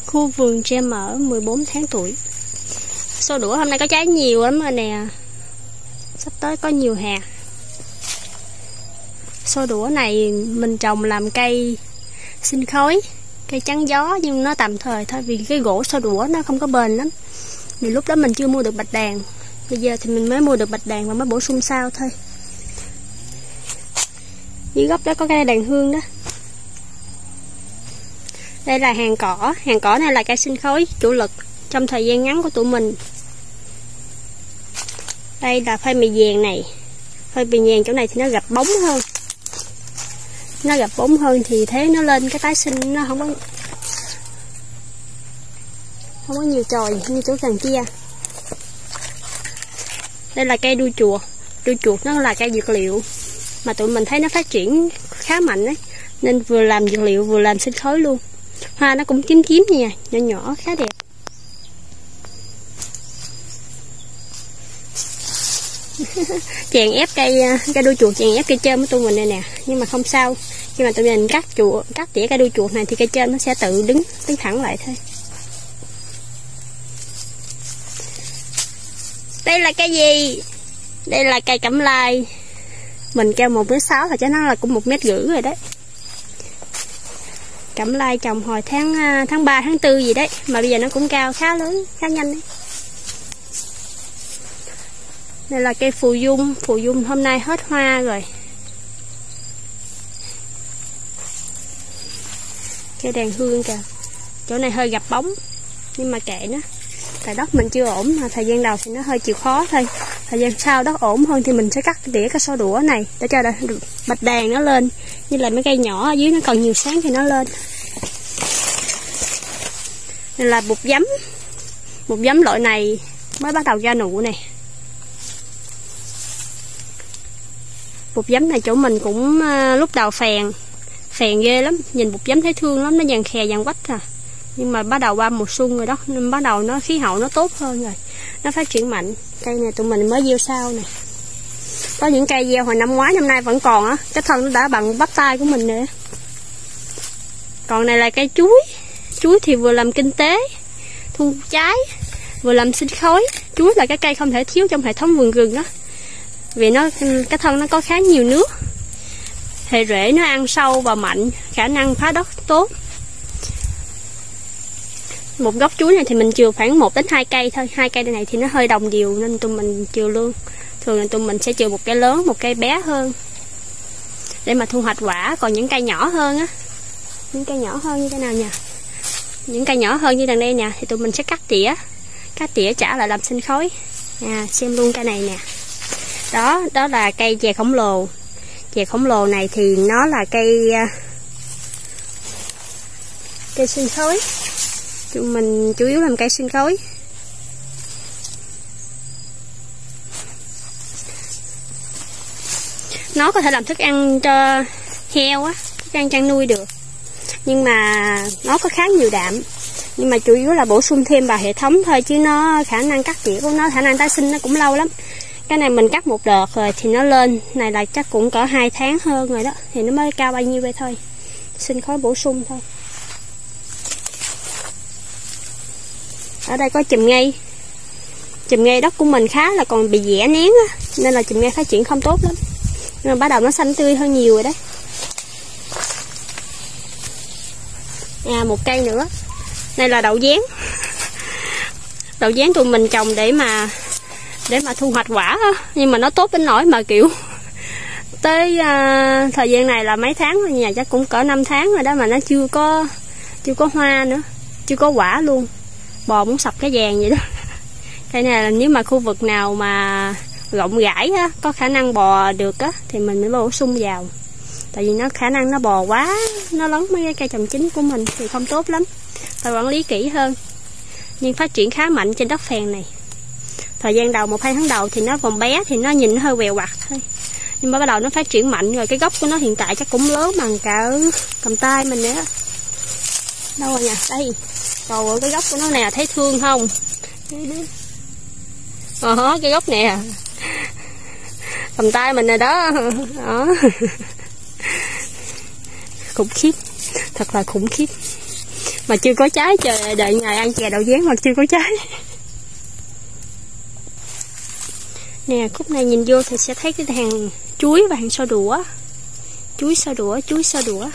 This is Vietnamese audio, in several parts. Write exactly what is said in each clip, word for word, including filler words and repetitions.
Khu vườn tre mỡ mười bốn tháng tuổi. Xô đũa hôm nay có trái nhiều lắm rồi nè. Sắp tới có nhiều hạt. Xô đũa này mình trồng làm cây sinh khói, cây chắn gió, nhưng nó tạm thời thôi, vì cái gỗ xô đũa nó không có bền lắm. Vì lúc đó mình chưa mua được bạch đàn. Bây giờ thì mình mới mua được bạch đàn và mới bổ sung sau thôi. Dưới gốc đó có cây đàn hương đó. Đây là hàng cỏ. Hàng cỏ này là cây sinh khói chủ lực trong thời gian ngắn của tụi mình. Đây là phơi mì vàng này. Phơi mì vàng chỗ này thì nó gặp bóng hơn. Nó gặp bóng hơn thì thế nó lên cái tái sinh nó không có không có nhiều chồi như chỗ đằng kia. Đây là cây đuôi chuột. Đuôi chuột nó là cây dược liệu mà tụi mình thấy nó phát triển khá mạnh đấy, nên vừa làm dược liệu vừa làm sinh khói luôn. Hoa nó cũng tím tím nha, nhỏ nhỏ khá đẹp. Chèn ép cây cây đuôi chuột, chèn ép cây trên của tụi mình đây nè, nhưng mà không sao. Khi mà tụi mình cắt chuột, cắt tỉa cây đuôi chuột này thì cây trên nó sẽ tự đứng đứng thẳng lại thôi. Đây là cây gì? Đây là cây cẩm lai. Mình kêu một mét sáu, thật chứ nó là cũng một mét rưỡi rồi đấy. Cẩm lai trồng hồi tháng tháng ba tháng tư gì đấy, mà bây giờ nó cũng cao khá lớn, khá nhanh đấy. Đây là cây phù dung. Phù dung hôm nay hết hoa rồi. Cây đàn hương kìa. Chỗ này hơi gặp bóng, nhưng mà kệ nó. Tại đất mình chưa ổn, mà thời gian đầu thì nó hơi chịu khó thôi. Thời gian sau đất ổn hơn thì mình sẽ cắt tỉa cái xô đũa này để cho bạch đàn nó lên. Như là mấy cây nhỏ ở dưới nó còn nhiều sáng thì nó lên. Đây là bột giấm. Bột giấm loại này mới bắt đầu ra nụ này. Bột giấm này chỗ mình cũng uh, lúc đầu phèn phèn ghê lắm, nhìn bột giấm thấy thương lắm, nó vàng khè vàng quách à. Nhưng mà bắt đầu qua mùa xuân rồi đó, nên bắt đầu nó khí hậu nó tốt hơn rồi, nó phát triển mạnh. Cây này tụi mình mới gieo sau nè. Có những cây gieo hồi năm ngoái năm nay vẫn còn á, cái thân nó đã bằng bắp tay của mình nè. Còn này là cây chuối. Chuối thì vừa làm kinh tế, thu trái, vừa làm sinh khói. Chuối là cái cây không thể thiếu trong hệ thống vườn rừng đó, vì nó cái thân nó có khá nhiều nước, hệ rễ nó ăn sâu và mạnh, khả năng phá đất tốt. Một gốc chuối này thì mình chừa khoảng một đến hai cây thôi. Hai cây này thì nó hơi đồng đều nên tụi mình chừa luôn. Thường là tụi mình sẽ chừa một cây lớn, một cây bé hơn để mà thu hoạch quả. Còn những cây nhỏ hơn á, những cây nhỏ hơn như thế nào nha, những cây nhỏ hơn như đằng đây nè, thì tụi mình sẽ cắt tỉa, cắt tỉa trả lại làm sinh khói. À, xem luôn cây này nè. Đó, đó là cây chè khổng lồ. Chè khổng lồ này thì nó là cây cây sinh khói. Tụi mình chủ yếu làm cây sinh khói. Nó có thể làm thức ăn cho heo á, thức ăn chăn nuôi được. Nhưng mà nó có khá nhiều đạm. Nhưng mà chủ yếu là bổ sung thêm vào hệ thống thôi, chứ nó khả năng cắt tỉa của nó, khả năng tái sinh nó cũng lâu lắm. Cái này mình cắt một đợt rồi thì nó lên. Này là chắc cũng cỡ hai tháng hơn rồi đó, thì nó mới cao bao nhiêu vậy thôi. Sinh khói bổ sung thôi. Ở đây có chùm ngây. Chùm ngây đất của mình khá là còn bị dẻ nén á, nên là chùm ngây phát triển không tốt lắm. Nhưng mà bắt đầu nó xanh tươi hơn nhiều rồi đấy. À, một cây nữa. Đây là đậu dán. Đậu dán tụi mình trồng để mà để mà thu hoạch quả á. Nhưng mà nó tốt đến nỗi mà kiểu tới uh, thời gian này là mấy tháng rồi nha, chắc cũng cỡ năm tháng rồi đó mà nó chưa có chưa có hoa nữa, chưa có quả luôn. Bò muốn sập cái vàng vậy đó. Cây này là nếu mà khu vực nào mà rộng rãi á, có khả năng bò được á, thì mình mới bổ sung vào. Tại vì nó khả năng nó bò quá, nó lấn mấy cái cây trồng chính của mình thì không tốt lắm. Phải quản lý kỹ hơn. Nhưng phát triển khá mạnh trên đất phèn này. Thời gian đầu một hai tháng đầu thì nó còn bé, thì nó nhìn nó hơi quèo quặt thôi. Nhưng mà bắt đầu nó phát triển mạnh rồi. Cái gốc của nó hiện tại chắc cũng lớn bằng cả cầm tay mình nữa. Đâu rồi nha, đây. Rồi cái gốc của nó nè, thấy thương không? Ờ, cái gốc nè, cầm tay mình rồi đó. Đó. Khủng khiếp, thật là khủng khiếp. mà chưa có trái. Trời, đợi ngày ăn chè đậu dán mà chưa có trái. Nè, khúc này nhìn vô thì sẽ thấy cái hàng chuối và hàng xô đũa. Chuối xô đũa, chuối xô đũa.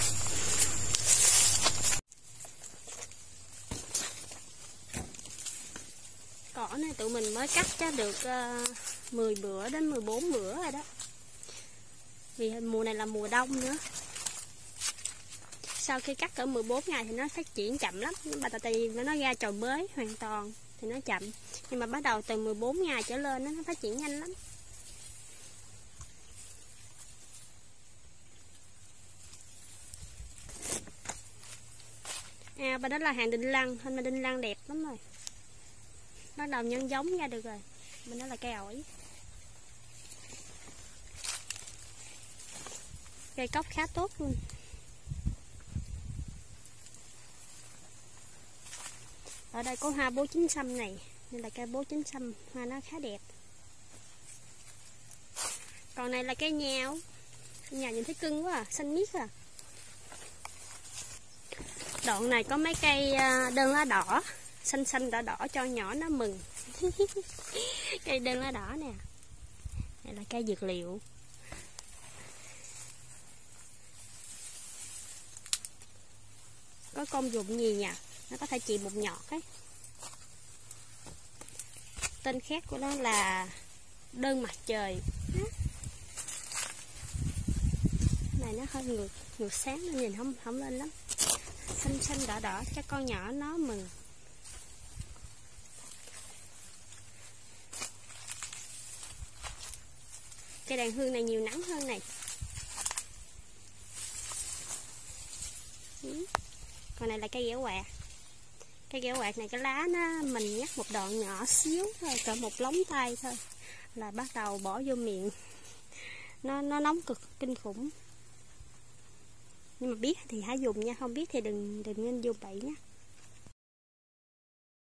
Cỏ này tụi mình mới cắt cho được uh, mười bữa đến mười bốn bữa rồi đó. Vì mùa này là mùa đông nữa. Sau khi cắt cỡ mười bốn ngày thì nó phát triển chậm lắm. Mà tại vì nó ra chồi bới hoàn toàn thì nó chậm. Nhưng mà bắt đầu từ mười bốn ngày trở lên nó phát triển nhanh lắm. À, bên đó là hàng đinh lăng, hình mà đinh lăng đẹp lắm rồi. Bắt đầu nhân giống ra được rồi. Bên đó là cây ổi. Cây cóc khá tốt luôn. Ở đây có hoa bố chín sâm này, nên là cây bố chín sâm, hoa nó khá đẹp. Còn này là cây nhào. Nhào nhìn thấy cưng quá à, xanh miết à. Đoạn này có mấy cây đơn lá đỏ, xanh xanh đỏ đỏ cho nhỏ nó mừng. Cây đơn lá đỏ nè. Này là cây dược liệu. Có công dụng gì nhỉ? Nó có thể trị mụn nhọt ấy. Tên khác của nó là đơn mặt trời. Này nó hơi ngược ngược sáng, nó nhìn không không lên lắm. Xanh xanh đỏ đỏ cho con nhỏ nó mừng. Cây đàn hương này nhiều nắng hơn này. Còn này là cây ghẻ quạt. Cây ghẻ quạt này cái lá nó mình nhắc một đoạn nhỏ xíu thôi, cỡ một lóng tay thôi là bắt đầu bỏ vô miệng. Nó nó nóng cực kinh khủng. Nhưng mà biết thì hãy dùng nha, không biết thì đừng đừng nên dùng bậy nhé.